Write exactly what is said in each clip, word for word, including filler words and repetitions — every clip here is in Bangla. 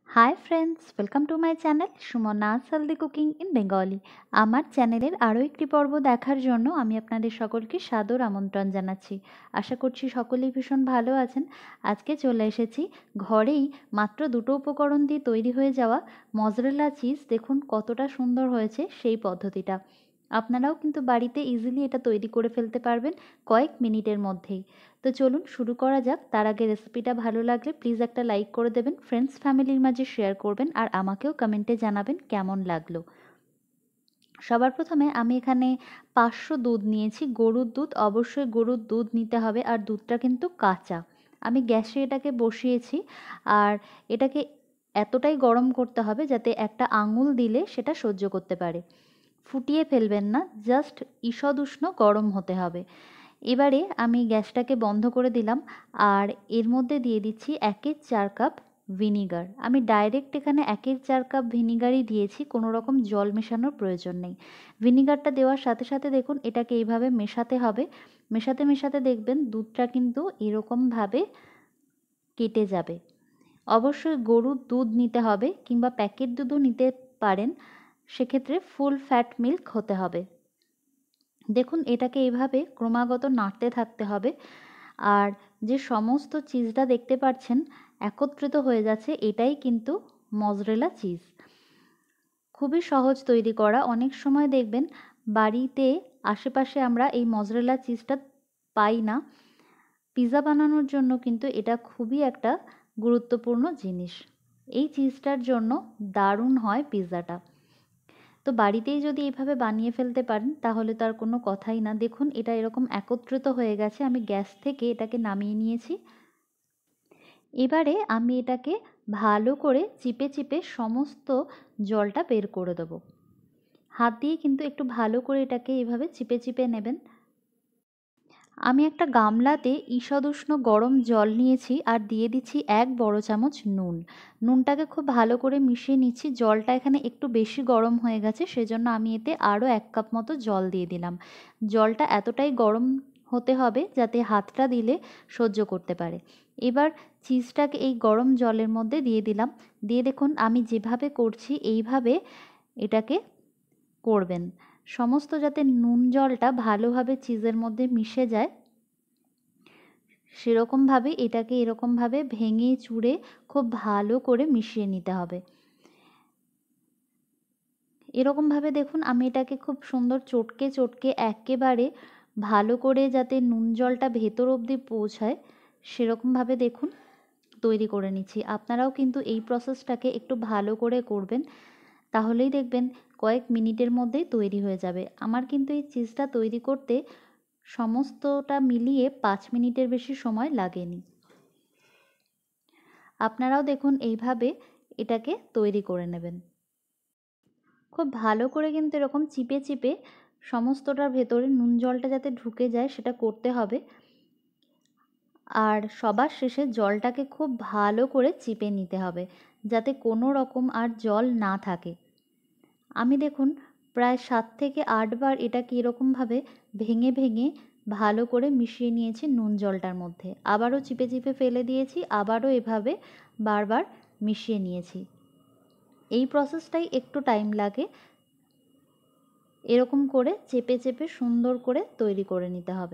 High friends, welcome to my channel Sumana's healthy cooking in Bengali. আমার চ্যানেলের আরও একটি পর্ব দেখার জন্য আমি আপনাদের সকলকে সাদর আমন্ত্রণ জানাচ্ছি। আশা করছি সকলেই ভীষণ ভালো আছেন। আজকে চলে এসেছি ঘরেই মাত্র দুটো উপকরণ দিয়ে তৈরি হয়ে যাওয়া মজরেলা চিজ। দেখুন কতটা সুন্দর হয়েছে সেই পদ্ধতিটা। আপনারাও কিন্তু বাড়িতে ইজিলি এটা তৈরি করে ফেলতে পারবেন কয়েক মিনিটের মধ্যেই। তো চলুন শুরু করা যাক। তার আগে রেসিপিটা ভালো লাগলে প্লিজ একটা লাইক করে দেবেন, ফ্রেন্ডস ফ্যামিলির মাঝে শেয়ার করবেন আর আমাকেও কমেন্টে জানাবেন কেমন লাগলো। সবার প্রথমে আমি এখানে পাঁচশো দুধ নিয়েছি, গরুর দুধ। অবশ্যই গরুর দুধ নিতে হবে আর দুধটা কিন্তু কাঁচা। আমি গ্যাসে এটাকে বসিয়েছি আর এটাকে এতটাই গরম করতে হবে যাতে একটা আঙুল দিলে সেটা সহ্য করতে পারে। ফুটিয়ে ফেলবেন না, জাস্ট ঈষদ উষ্ণ গরম হতে হবে। এবারে আমি গ্যাসটাকে বন্ধ করে দিলাম আর এর মধ্যে দিয়ে দিচ্ছি একের চার কাপ ভিনিগার। আমি ডাইরেক্ট এখানে একের চার কাপ ভিনিগারই দিয়েছি, কোনো রকম জল মেশানোর প্রয়োজন নেই। ভিনিগারটা দেওয়ার সাথে সাথে দেখুন এটাকে এইভাবে মেশাতে হবে। মেশাতে মেশাতে দেখবেন দুধটা কিন্তু এরকমভাবে কেটে যাবে। অবশ্যই গরুর দুধ নিতে হবে কিংবা প্যাকেট দুধও নিতে পারেন, সেক্ষেত্রে ফুল ফ্যাট মিল্ক হতে হবে। দেখুন এটাকে এইভাবে ক্রমাগত নাড়তে থাকতে হবে আর যে সমস্ত চিজটা দেখতে পাচ্ছেন একত্রিত হয়ে যাচ্ছে, এটাই কিন্তু মজরেলা চিজ। খুবই সহজ তৈরি করা। অনেক সময় দেখবেন বাড়িতে আশেপাশে আমরা এই মজরেলা চিজটা পাই না। পিৎজা বানানোর জন্য কিন্তু এটা খুবই একটা গুরুত্বপূর্ণ জিনিস। এই চিজটার জন্য দারুণ হয় পিৎজাটা। তো বাড়িতেই যদি এইভাবে বানিয়ে ফেলতে পারেন তাহলে তার কোনো কথাই না। দেখুন এটা এরকম একত্রিত হয়ে গেছে। আমি গ্যাস থেকে এটাকে নামিয়ে নিয়েছি। এবারে আমি এটাকে ভালো করে চিপে চিপে সমস্ত জলটা বের করে দেবো। হাত দিয়ে কিন্তু একটু ভালো করে এটাকে এভাবে চিপে চিপে নেবেন। আমি একটা গামলাতে ঈষদ উষ্ণ গরম জল নিয়েছি আর দিয়ে দিচ্ছি এক বড় চামচ নুন। নুনটাকে খুব ভালো করে মিশিয়ে নিচ্ছি। জলটা এখানে একটু বেশি গরম হয়ে গেছে, সেজন্য আমি এতে আরও এক কাপ মতো জল দিয়ে দিলাম। জলটা এতটাই গরম হতে হবে যাতে হাতটা দিলে সহ্য করতে পারে। এবার চিজটাকে এই গরম জলের মধ্যে দিয়ে দিলাম। দিয়ে দেখুন আমি যেভাবে করছি এইভাবে এটাকে করবেন, সমস্ত যাতে নুন জলটা ভালোভাবে চিজের মধ্যে মিশে যায় সেরকমভাবে এটাকে এরকমভাবে ভেঙে চুড়ে খুব ভালো করে মিশিয়ে নিতে হবে। এরকমভাবে দেখুন আমি এটাকে খুব সুন্দর চটকে চটকে একেবারে ভালো করে যাতে নুন জলটা ভেতর অবধি পৌঁছায় সেরকমভাবে দেখুন তৈরি করে নিচ্ছি। আপনারাও কিন্তু এই প্রসেসটাকে একটু ভালো করে করবেন, তাহলেই দেখবেন কয়েক মিনিটের মধ্যেই তৈরি হয়ে যাবে। আমার কিন্তু এই চিজটা তৈরি করতে সমস্তটা মিলিয়ে পাঁচ মিনিটের বেশি সময় লাগেনি। আপনারাও দেখুন এইভাবে এটাকে তৈরি করে নেবেন। খুব ভালো করে কিন্তু এরকম চিপে চিপে সমস্তটার ভেতরে নুন জলটা যাতে ঢুকে যায় সেটা করতে হবে। আর সবার শেষে জলটাকে খুব ভালো করে চিপে নিতে হবে যাতে কোনো রকম আর জল না থাকে। আমি দেখুন প্রায় সাত থেকে আট বার এটাকে এরকমভাবে ভেঙে ভেঙে ভালো করে মিশিয়ে নিয়েছি নুন জলটার মধ্যে। আবারও চিপে চিপে ফেলে দিয়েছি, আবারও এভাবে বারবার মিশিয়ে নিয়েছি। এই প্রসেসটাই একটু টাইম লাগে। এরকম করে চেপে চেপে সুন্দর করে তৈরি করে নিতে হবে।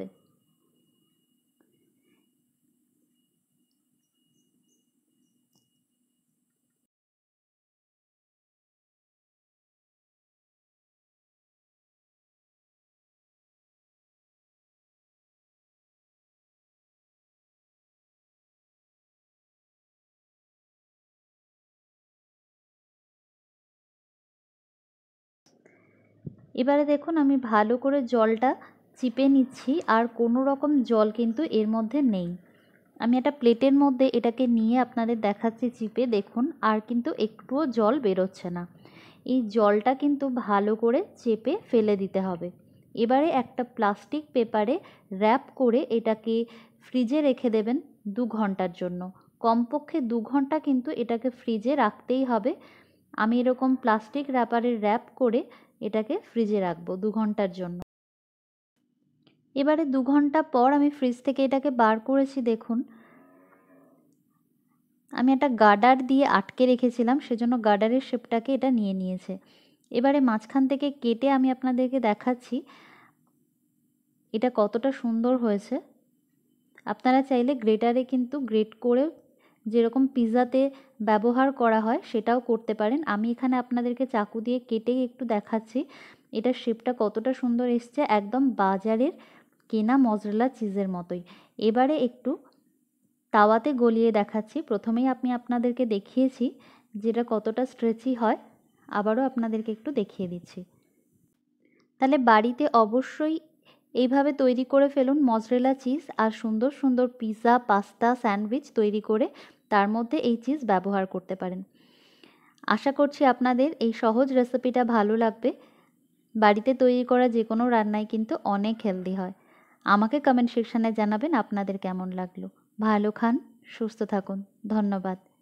এবারে দেখুন আমি ভালো করে জলটা চিপে নিচ্ছি আর কোনো রকম জল কিন্তু এর মধ্যে নেই। আমি একটা প্লেটের মধ্যে এটাকে নিয়ে আপনাদের দেখাচ্ছি চিপে, দেখুন আর কিন্তু একটুও জল বেরোচ্ছে না। এই জলটা কিন্তু ভালো করে চেপে ফেলে দিতে হবে। এবারে একটা প্লাস্টিক পেপারে র্যাপ করে এটাকে ফ্রিজে রেখে দেবেন দু ঘন্টার জন্য। কমপক্ষে দু ঘন্টা কিন্তু এটাকে ফ্রিজে রাখতেই হবে। আমি এরকম প্লাস্টিক র্যাপারে র্যাপ করে এটাকে ফ্রিজে রাখবো দু ঘন্টার জন্য। এবারে দু ঘন্টা পর আমি ফ্রিজ থেকে এটাকে বার করেছি। দেখুন আমি একটা গার্ডার দিয়ে আটকে রেখেছিলাম, সেজন্য গার্ডারের শেপটাকে এটা নিয়ে নিয়েছে। এবারে মাঝখান থেকে কেটে আমি আপনাদেরকে দেখাচ্ছি এটা কতটা সুন্দর হয়েছে। আপনারা চাইলে গ্রেটারে কিন্তু গ্রেট করে যেরকম পিৎজাতে ব্যবহার করা হয় সেটাও করতে পারেন। আমি এখানে আপনাদেরকে চাকু দিয়ে কেটেই একটু দেখাচ্ছি এটার শেপটা কতটা সুন্দর এসছে, একদম বাজারের কেনা মজরেলা চিজের মতোই। এবারে একটু তাওয়াতে গলিয়ে দেখাচ্ছি। প্রথমেই আমি আপনাদেরকে দেখিয়েছি যেটা কতটা স্ট্রেচি হয়, আবারও আপনাদেরকে একটু দেখিয়ে দিচ্ছি। তাহলে বাড়িতে অবশ্যই এইভাবে তৈরি করে ফেলুন মজরেলা চিজ, আর সুন্দর সুন্দর পিৎজা, পাস্তা, স্যান্ডউইচ তৈরি করে তার মধ্যে এই চিজ ব্যবহার করতে পারেন। আশা করছি আপনাদের এই সহজ রেসিপিটা ভালো লাগবে। বাড়িতে তৈরি করা যে কোনো রান্নাই কিন্তু অনেক হেলদি হয়। আমাকে কমেন্ট সেকশানে জানাবেন আপনাদের কেমন লাগলো। ভালো খান, সুস্থ থাকুন। ধন্যবাদ।